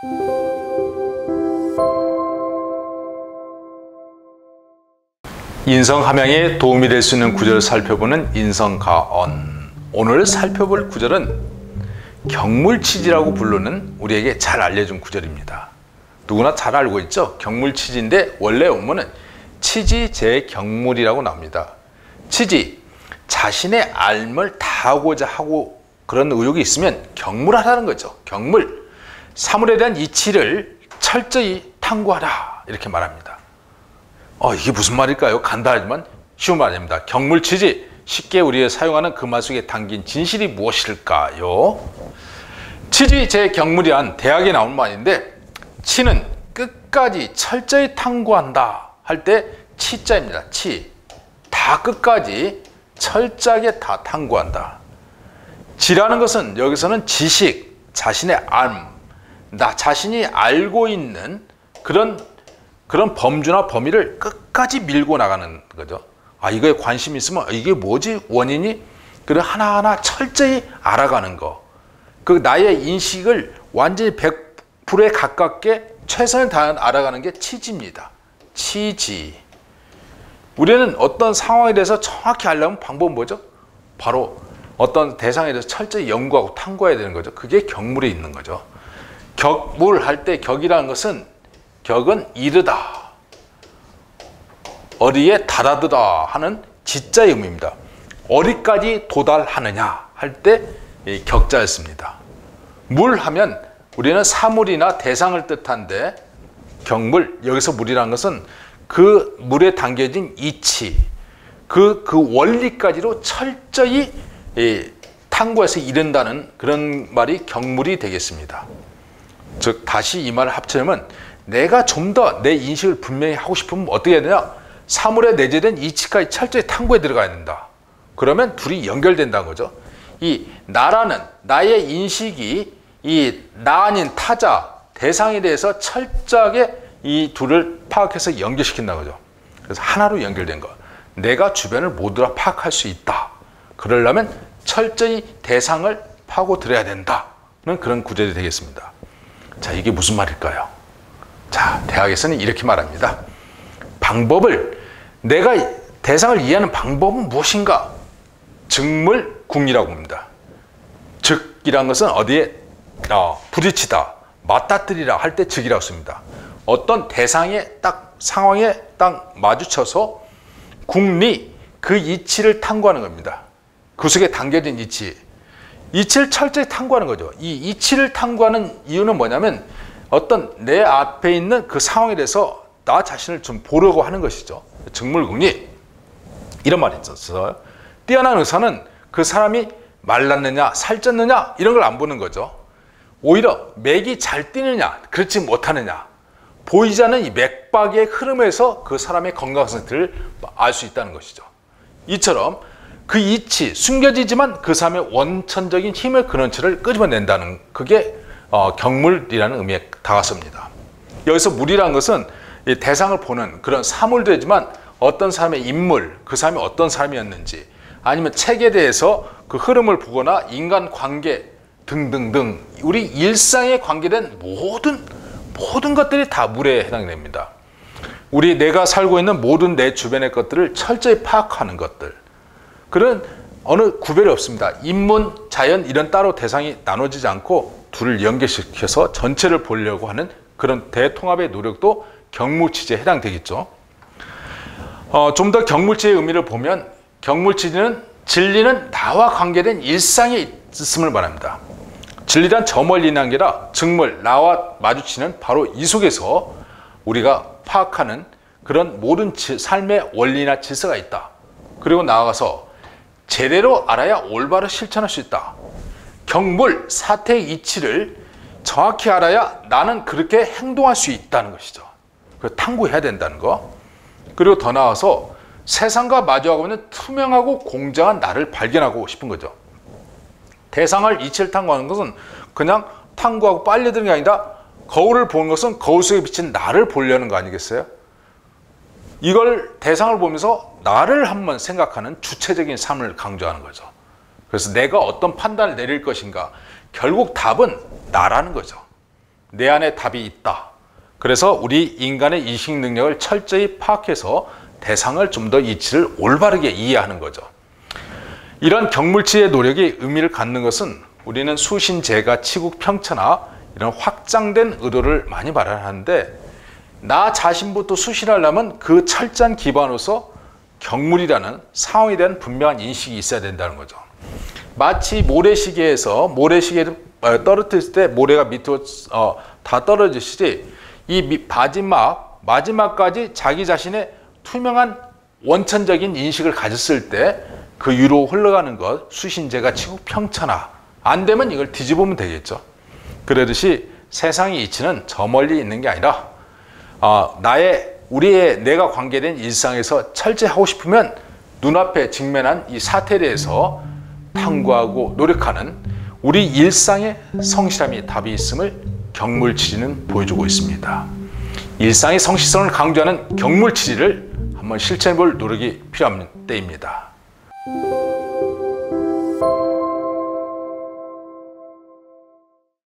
인성 함양에 도움이 될 수 있는 구절을 살펴보는 인성가언. 오늘 살펴볼 구절은 경물치지라고 부르는 우리에게 잘 알려준 구절입니다. 누구나 잘 알고 있죠? 경물치지인데 원래 원문은 치지제경물이라고 나옵니다. 치지, 자신의 앓을 다하고자 하고 그런 의욕이 있으면 경물하라는 거죠. 경물, 사물에 대한 이치를 철저히 탐구하라 이렇게 말합니다. 이게 무슨 말일까요? 간단하지만 쉬운 말입니다. 경물치지, 쉽게 우리가 사용하는 그 말 속에 담긴 진실이 무엇일까요? 치지제경물이란 대학에 나온 말인데, 치는 끝까지 철저히 탐구한다 할 때 치자입니다. 치, 다 끝까지 철저하게 다 탐구한다. 지라는 것은 여기서는 지식, 자신의 나 자신이 알고 있는 그런 범주나 범위를 끝까지 밀고 나가는 거죠. 이거에 관심이 있으면 이게 뭐지? 원인이? 그걸 하나하나 철저히 알아가는 거. 그 나의 인식을 완전히 100%에 가깝게 최선을 다해 알아가는 게 치지입니다. 치지. 우리는 어떤 상황에 대해서 정확히 알려면 방법은 뭐죠? 바로 어떤 대상에 대해서 철저히 연구하고 탐구해야 되는 거죠. 그게 경물에 있는 거죠. 격물 할 때 격이라는 것은 격은 이르다, 어리에 달하다 하는 지자의 의미입니다. 어디까지 도달하느냐 할 때 격자였습니다. 물 하면 우리는 사물이나 대상을 뜻한데, 경물, 여기서 물이라는 것은 그 물에 담겨진 이치, 그 원리까지로 철저히 탐구해서 이른다는 그런 말이 경물이 되겠습니다. 즉 다시 이 말을 합치려면, 내가 좀 더 내 인식을 분명히 하고 싶으면 어떻게 해야 되냐? 사물에 내재된 이치까지 철저히 탐구에 들어가야 된다. 그러면 둘이 연결된다는 거죠. 이 나라는, 나의 인식이 이 나 아닌 타자, 대상에 대해서 철저하게 이 둘을 파악해서 연결시킨다는 거죠. 그래서 하나로 연결된 거. 내가 주변을 모두 다 파악할 수 있다. 그러려면 철저히 대상을 파고들어야 된다는 그런 구절이 되겠습니다. 자, 이게 무슨 말일까요? 자, 대학에서는 이렇게 말합니다. 방법을, 내가 대상을 이해하는 방법은 무엇인가? 즉물궁이라고 합니다. 즉이란 것은 어디에 부딪히다, 맞닥뜨리라 할 때 즉이라고 씁니다. 어떤 대상에 딱, 상황에 딱 마주쳐서 궁리, 그 이치를 탐구하는 겁니다. 그 속에 담겨진 이치를 철저히 탐구하는 거죠. 이 이치를 탐구하는 이유는 뭐냐면, 어떤 내 앞에 있는 그 상황에 대해서 나 자신을 좀 보려고 하는 것이죠. 즉물궁리, 이런 말이 있었어요. 뛰어난 의사는 그 사람이 말랐느냐 살쪘느냐 이런 걸 안 보는 거죠. 오히려 맥이 잘 뛰느냐 그렇지 못하느냐, 보이지 않는 이 맥박의 흐름에서 그 사람의 건강 상태를 알 수 있다는 것이죠. 이처럼 그 이치, 숨겨지지만 그 사람의 원천적인 힘의 근원체를 끄집어낸다는, 그게 경물이라는 의미에 다가섭니다. 여기서 물이라는 것은 이 대상을 보는 그런 사물들이지만, 어떤 사람의 인물, 그 사람이 어떤 사람이었는지, 아니면 책에 대해서 그 흐름을 보거나 인간 관계 등등등, 우리 일상에 관계된 모든 것들이 다 물에 해당이 됩니다. 내가 살고 있는 모든 내 주변의 것들을 철저히 파악하는 것들, 그런 어느 구별이 없습니다. 인문, 자연 이런 따로 대상이 나눠지지 않고 둘을 연결시켜서 전체를 보려고 하는 그런 대통합의 노력도 경물치지에 해당되겠죠. 좀 더 경물치의 의미를 보면, 경물치지는 진리는 나와 관계된 일상에 있음을 말합니다. 진리란 저 멀리 있는 게 아니라 즉물, 나와 마주치는 바로 이 속에서 우리가 파악하는 그런 모든 삶의 원리나 질서가 있다. 그리고 나아가서 제대로 알아야 올바로 실천할 수 있다. 경물, 사태의 이치를 정확히 알아야 나는 그렇게 행동할 수 있다는 것이죠. 그래서 탐구해야 된다는 거. 그리고 더 나아가서 세상과 마주하고 있는 투명하고 공정한 나를 발견하고 싶은 거죠. 대상을, 이치를 탐구하는 것은 그냥 탐구하고 빨려드는 게 아니라, 거울을 보는 것은 거울 속에 비친 나를 보려는 거 아니겠어요? 이걸, 대상을 보면서 나를 한번 생각하는 주체적인 삶을 강조하는 거죠. 그래서 내가 어떤 판단을 내릴 것인가, 결국 답은 나라는 거죠. 내 안에 답이 있다. 그래서 우리 인간의 이식 능력을 철저히 파악해서 대상을 좀 더 이치를 올바르게 이해하는 거죠. 이런 경물치의 노력이 의미를 갖는 것은 우리는 수신제가, 치국 평천하 이런 확장된 의도를 많이 말하는데, 나 자신부터 수신하려면 그 철저한 기반으로서 경물이라는 상황에 대한 분명한 인식이 있어야 된다는 거죠. 마치 모래시계에서 모래시계를 떨어뜨릴 때 모래가 밑으로 다 떨어지듯이 이 마지막까지 자기 자신의 투명한 원천적인 인식을 가졌을 때 그 위로 흘러가는 것, 수신제가, 치국 평천하. 안 되면 이걸 뒤집으면 되겠죠. 그러듯이 세상의 이치는 저 멀리 있는 게 아니라 내가 관계된 일상에서 철저히 하고 싶으면 눈앞에 직면한 이 사태에 대해서 탐구하고 노력하는 우리 일상의 성실함이 답이 있음을 경물치리는 보여주고 있습니다. 일상의 성실성을 강조하는 경물치리를 한번 실천해 볼 노력이 필요한 때입니다.